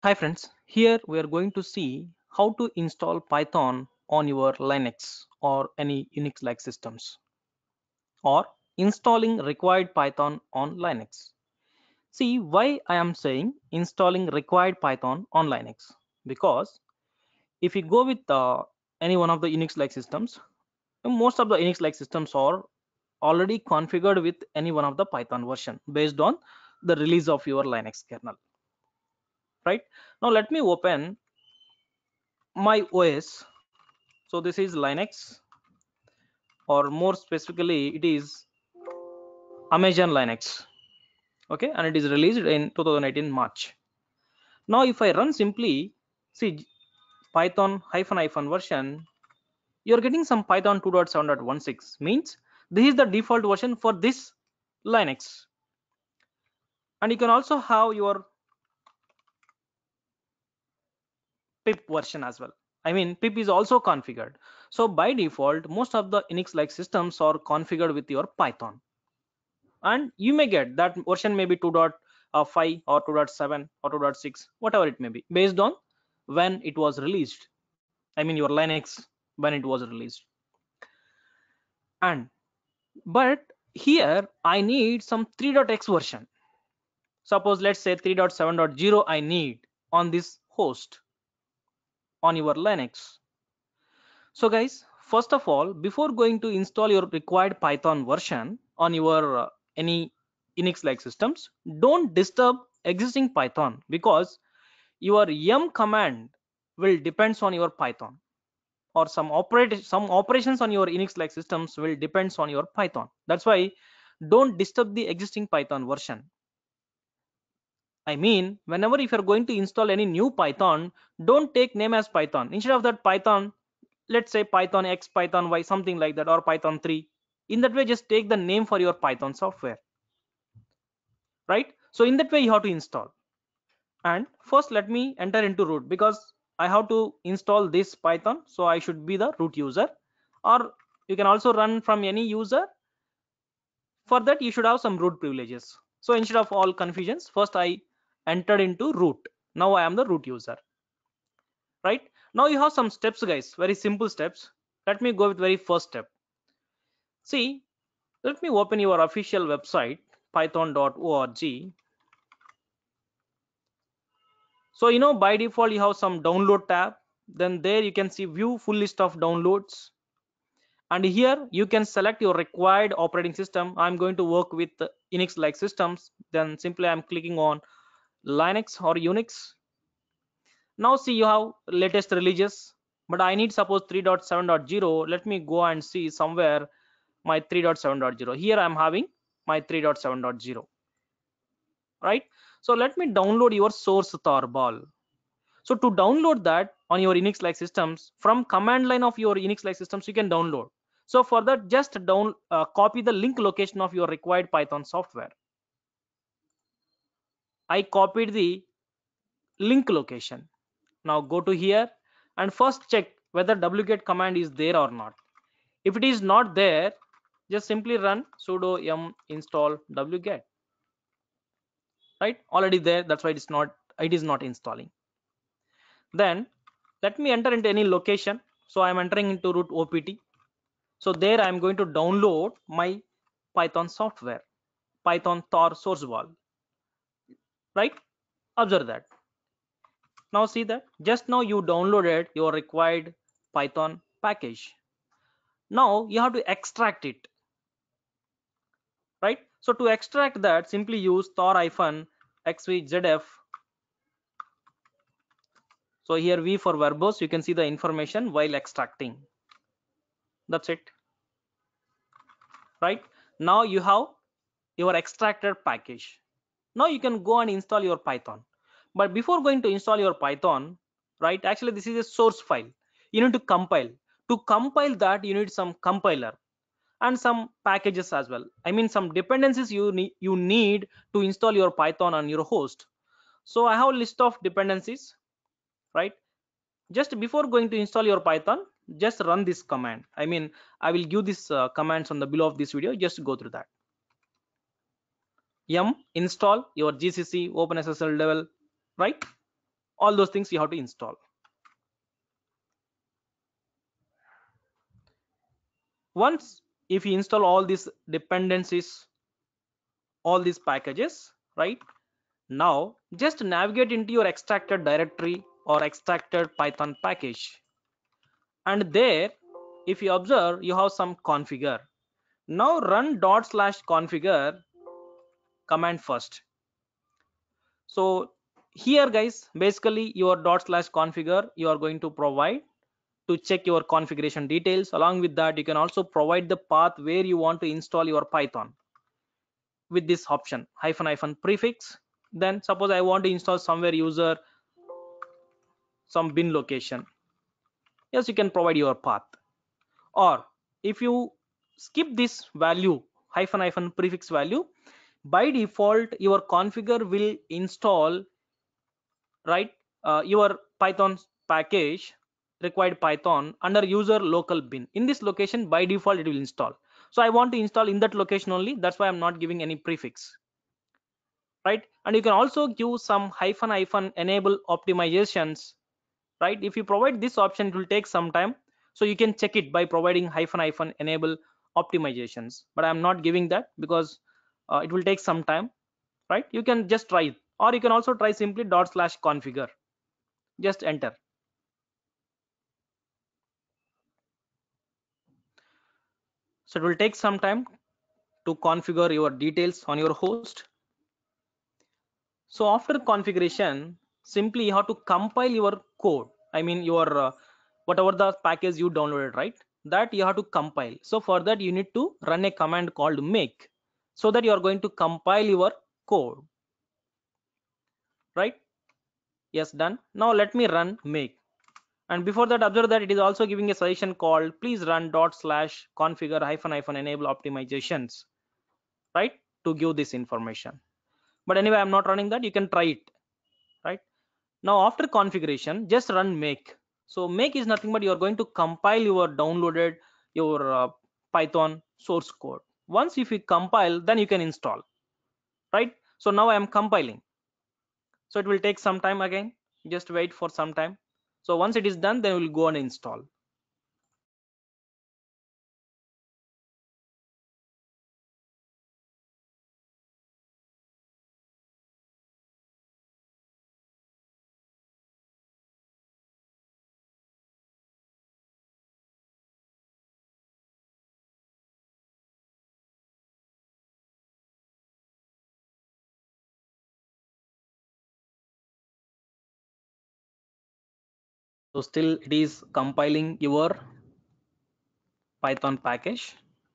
Hi friends, here we are going to see how to install Python on your Linux or any Unix like systems, or installing required Python on Linux. See why I am saying installing required Python on Linux, because if you go with any one of the Unix like systems, most of the Unix like systems are already configured with any one of the Python version based on the release of your Linux kernel. Right now let me open my OS. So this is Linux, or more specifically it is Amazon Linux. Okay, and it is released in 2018 March. Now if I run simply, see, Python hyphen version, you're getting some Python 2.7.16, means this is the default version for this Linux. And you can also have your pip version as well. I mean, pip is also configured. So by default most of the Unix like systems are configured with your Python, and you may get that version may be 2.5 or 2.7 or 2.6, whatever it may be, based on when it was released. I mean your Linux, when it was released. And but here I need some 3.x version. Suppose let's say 3.7.0 I need on this host on your Linux. So guys, first of all, before going to install your required Python version on your any Unix like systems, don't disturb existing Python, because your yum command will depends on your Python, or some operations on your Unix like systems will depends on your Python. That's why don't disturb the existing Python version. I mean, whenever if you're going to install any new Python, don't take name as Python. Instead of that Python, let's say Python X, Python Y, something like that, or Python 3. In that way, just take the name for your Python software, right? So in that way, you have to install. And first, let me enter into root, because I have to install this Python. So I should be the root user, or you can also run from any user. For that, you should have some root privileges. So instead of all confusions, first I entered into root. Now I am the root user. Right now you have some steps, guys, very simple steps. Let me go with very first step. See, let me open your official website, python.org. So by default you have some download tab, then there you can see view full list of downloads, and here you can select your required operating system. I'm going to work with Unix like systems, then simply I'm clicking on Linux or Unix. Now see, you have latest releases, but I need suppose 3.7.0. Let me go and see somewhere my 3.7.0. Here I'm having my 3.7.0, right? So let me download your source tarball. So to download that on your Unix like systems, from command line of your Unix like systems you can download. So for that, just copy the link location of your required Python software. I copied the link location. Now go to here and first check whether wget command is there or not. If it is not there, just simply run sudo yum install wget. Right, already there, that's why it is not installing. Then let me enter into any location. So I'm entering into root opt. So there I'm going to download my Python software, Python tar source wall. Right, observe that. Now see that just now you downloaded your required Python package. Now you have to extract it, right? So to extract that, simply use tar-xvzf. So here v for verbose, you can see the information while extracting. That's it. Right, now you have your extracted package. Now you can go and install your Python. But before going to install your Python, right, actually this is a source file. You need to compile. To compile that, you need some compiler and some packages as well. I mean some dependencies you need to install your Python on your host. So I have a list of dependencies, right? Just before going to install your Python, just run this command. I mean I will give this commands on the below of this video. Just go through that. Yum install your gcc OpenSSL level, right? All those things you have to install. Once if you install all these dependencies, all these packages, right, now just navigate into your extracted directory or extracted Python package, and there if you observe you have some configure. Now run /configure command first. So here guys, basically your /configure you are going to provide to check your configuration details. Along with that, you can also provide the path where you want to install your Python with this option -- prefix. Then suppose I want to install somewhere user some bin location. Yes, you can provide your path. Or if you skip this value -- prefix value, by default your configure will install, right, your Python package required Python under user local bin. In this location by default it will install. So I want to install in that location only, that's why I'm not giving any prefix, right? And you can also give some -- enable optimizations, right? If you provide this option it will take some time, so you can check it by providing -- enable optimizations, but I'm not giving that because it will take some time, right? You can just try it, or you can also try simply /configure. Just enter. So it will take some time to configure your details on your host. So after configuration, simply you have to compile your code. I mean your whatever the package you downloaded, right? That you have to compile. So for that you need to run a command called make, so that you are going to compile your code, right? Yes, done. Now let me run make. And before that, observe that it is also giving a suggestion called please run /configure -- enable optimizations, right, to give this information. But anyway, I'm not running that. You can try it, right? Now after configuration, just run make. So make is nothing but you are going to compile your downloaded your Python source code. Once if you compile, then you can install, right? So now I am compiling, so it will take some time again. Just wait for some time. So once it is done, then we'll go and install. So still it is compiling your Python package.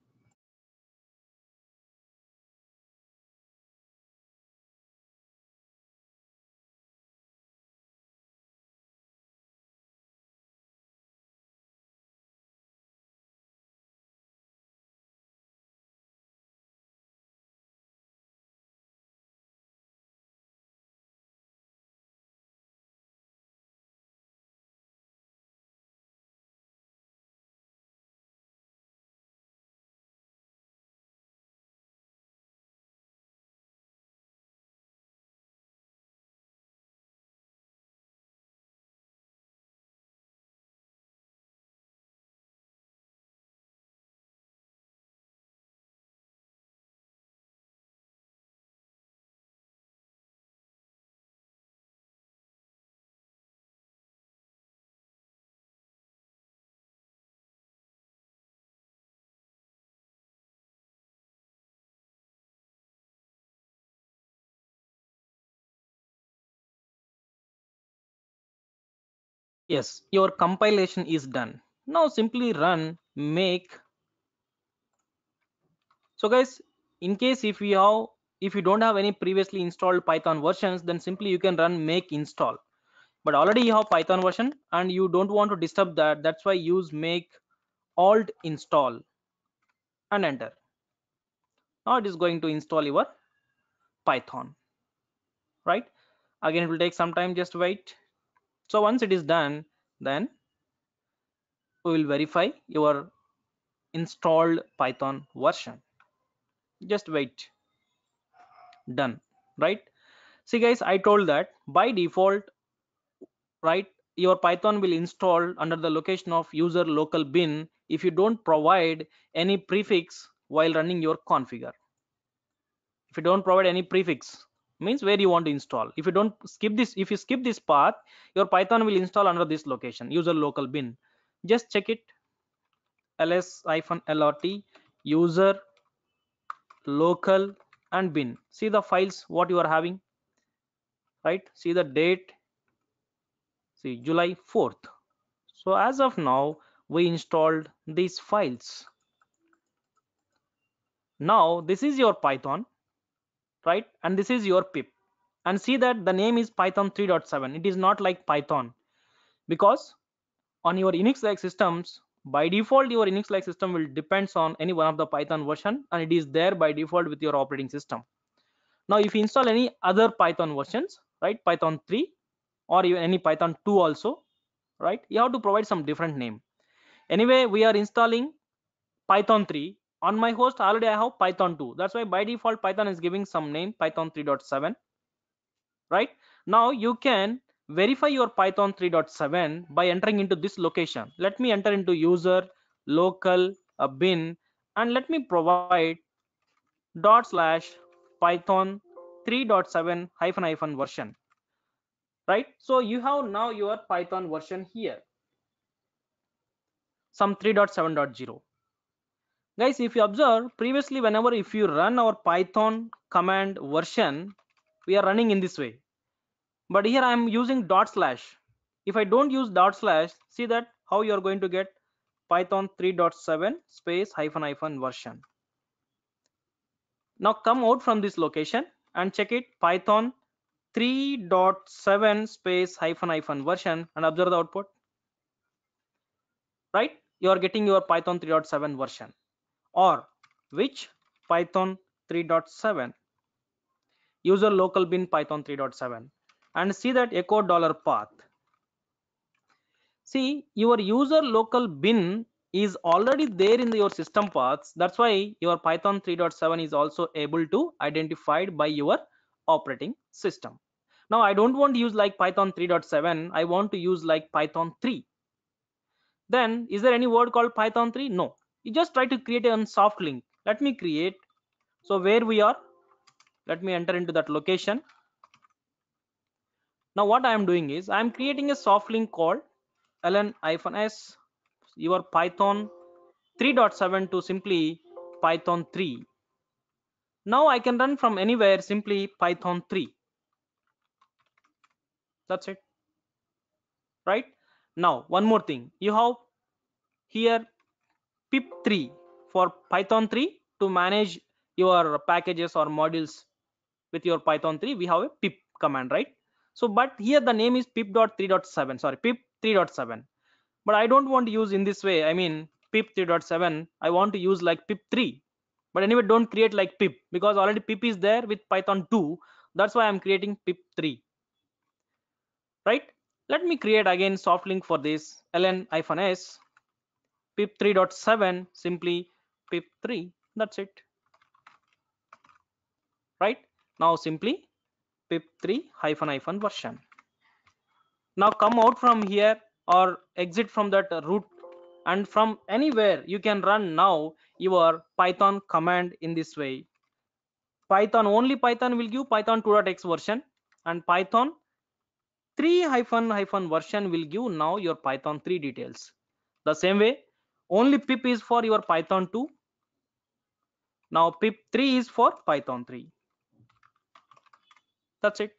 Yes, your compilation is done. Now simply run make. So guys, in case if you don't have any previously installed Python versions, then simply you can run make install. But already you have Python version and you don't want to disturb that, that's why use make alt install and enter. Now it is going to install your Python, right? Again it will take some time, just wait. So once it is done, then we will verify your installed Python version. Just wait. Done, right? See guys, I told that by default right? Your Python will install under the location of user local bin if you don't provide any prefix while running your configure. If you don't provide any prefix, means where you want to install. If you don't skip this, if you skip this path, your Python will install under this location, user local bin. Just check it, ls-lrt user local and bin. See the files what you are having, right? See the date, see July 4th. So as of now we installed these files. Now this is your Python, right? And this is your pip, and see that the name is Python 3.7. it is not like Python, because on your Unix like systems, by default your Unix like system will depends on any one of the Python version, and it is there by default with your operating system. Now if you install any other Python versions, right, Python 3 or even any Python 2 also, right, you have to provide some different name. Anyway, we are installing Python 3. On my host already I have Python 2. That's why by default Python is giving some name Python 3.7. Right? Now you can verify your Python 3.7 by entering into this location. Let me enter into user local bin, and let me provide / Python 3.7 hyphen version. Right? So you have now your Python version here, some 3.7.0. Guys, if you observe previously, whenever if you run our Python command version, we are running in this way. But here I am using /. If I don't use /, see that how you are going to get Python 3.7 space hyphen version. Now come out from this location and check it, Python 3.7 space hyphen version, and observe the output. Right? You are getting your Python 3.7 version, or which Python 3.7 user local bin Python 3.7, and see that echo $path. See, your user local bin is already there in your system paths. That's why your Python 3.7 is also able to identified by your operating system. Now I don't want to use like Python 3.7. I want to use like Python 3. Then is there any word called Python 3? No. You just try to create a soft link. Let me create. So where we are, let me enter into that location. Now what I am doing is I am creating a soft link called ln-s your Python 3.7 to simply Python 3. Now I can run from anywhere simply Python 3. That's it. Right? Now one more thing, you have here pip3 for Python 3 to manage your packages or modules with your Python 3. We have a pip command, right? So but here the name is pip.3.7, sorry, pip 3.7. But I don't want to use in this way. I mean pip 3.7, I want to use like pip 3. But anyway, don't create like pip, because already pip is there with Python 2. That's why I'm creating pip 3. Right? Let me create again soft link for this ln-s pip 3.7 simply pip 3. That's it. Right? Now simply pip 3 hyphen version. Now come out from here or exit from that root, and from anywhere you can run now your Python command in this way. Python, only Python will give Python 2.x version, and Python 3 hyphen version will give now your Python 3 details. The same way, only pip is for your Python 2. Now pip 3 is for Python 3. That's it.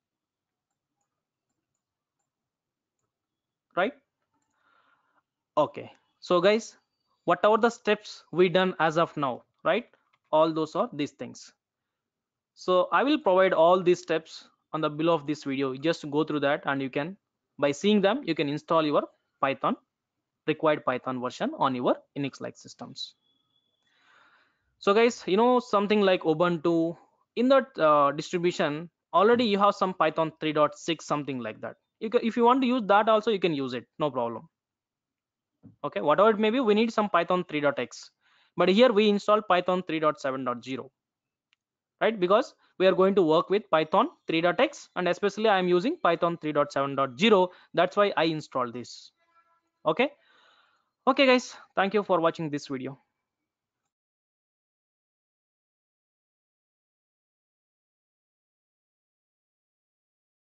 Right? Okay. So guys, whatever the steps we done as of now, right? All those are these things. So I will provide all these steps on the below of this video. Just go through that, and you can, by seeing them, you can install your Python required Python version on your Unix like systems. So guys, you know something like Ubuntu, in that distribution already you have some Python 3.6 something like that. If you want to use that also, you can use it, no problem. Okay, whatever it may be, we need some Python 3.x, but here we install Python 3.7.0, right? Because we are going to work with Python 3.x, and especially I am using Python 3.7.0. That's why I installed this. Okay. Okay guys, thank you for watching this video.